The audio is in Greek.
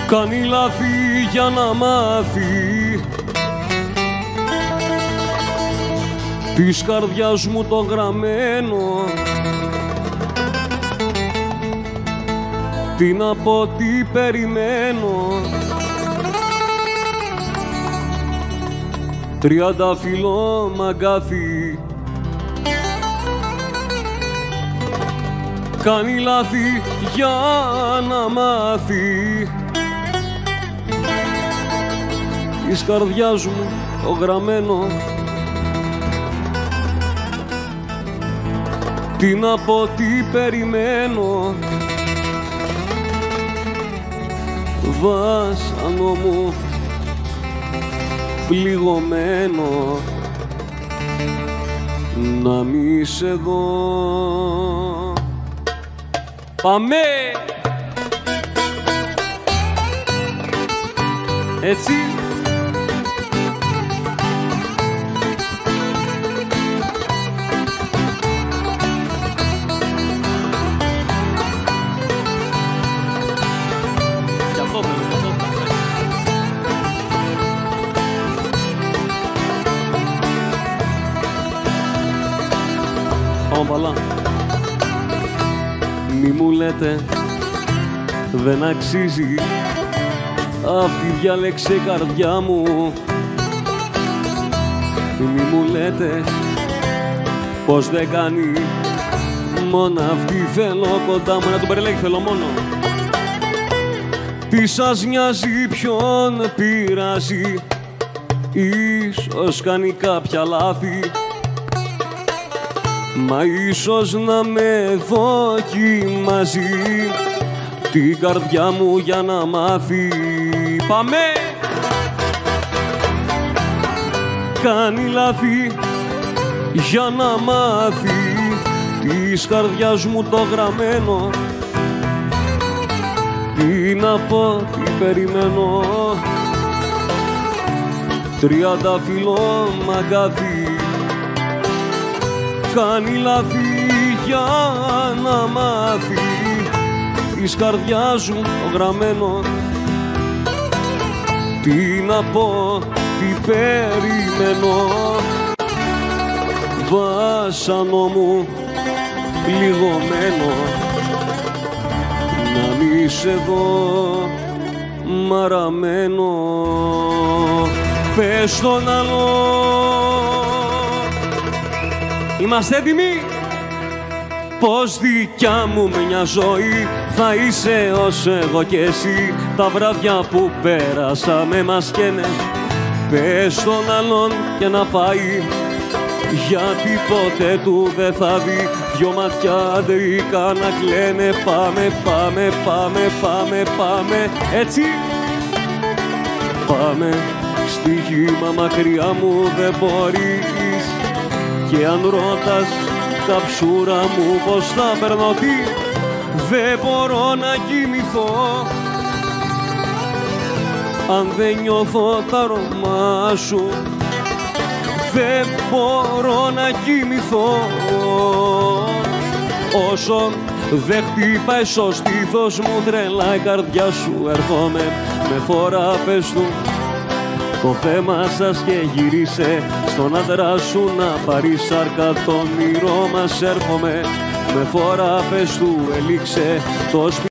κάνει λάθη για να μάθει της καρδιάς μου το γραμμένο. Τι να πω, τι περιμένω, 30 φυλλό μαγκάθι κάνει λάθη για να μάθει της καρδιάς μου το γραμμένο. Τι να πω, τι περιμένω, βάσανο μου πληγωμένο να μη σε δω. Πάμε! Έτσι! Μη μου λέτε δεν αξίζει, αυτή διάλεξε η καρδιά μου. Μη μου λέτε πως δεν κάνει, μόνο αυτή θέλω κοντά μου. Να τον περιλέγει θέλω μόνο. Τι σας νοιάζει, ποιον πειράζει, ίσως κάνει κάποια λάθη, μα ίσως να με δοκιμάζει την καρδιά μου για να μάθει. Πάμε! Κάνει λάθη για να μάθει της καρδιάς μου το γραμμένο. Τι να πω, τι περιμένω, 30 φυλλό μαγκάθι κάνει λάθη για να μάθει της καρδιάς μου το γραμμένο. Τι να πω, τι περιμένω, βάσανο μου πληγωμένο να μη σε δω μαραμένο. Πες τον άλλο, είμαστε έτοιμοι, πως δικιά μου μια ζωή θα είσαι ως εγώ κι εσύ. Τα βράδια που πέρασαμε μας καίνε, πες τον άλλον και να πάει, γιατί ποτέ του δεν θα δει δυο ματιά αντρικά να κλαίνε. Πάμε, πάμε, πάμε, πάμε, πάμε, έτσι. Πάμε στη γη, μα μακριά μου δεν μπορείς, και αν ρώτας τα ψούρα μου πως θα περνώ, τι δεν μπορώ να κοιμηθώ αν δεν νιώθω τα αρώμα σου. Δεν μπορώ να κοιμηθώ όσο δεν χτυπάει στο στήθος μου τρελά η καρδιά σου. Έρχομαι με φορά, πες του το θέμα σας και γυρίσε στον άντρα σου να πάρει σάρκα το όνειρό μας. Έρχομαι με φορά, πες του έληξε το σπίτι.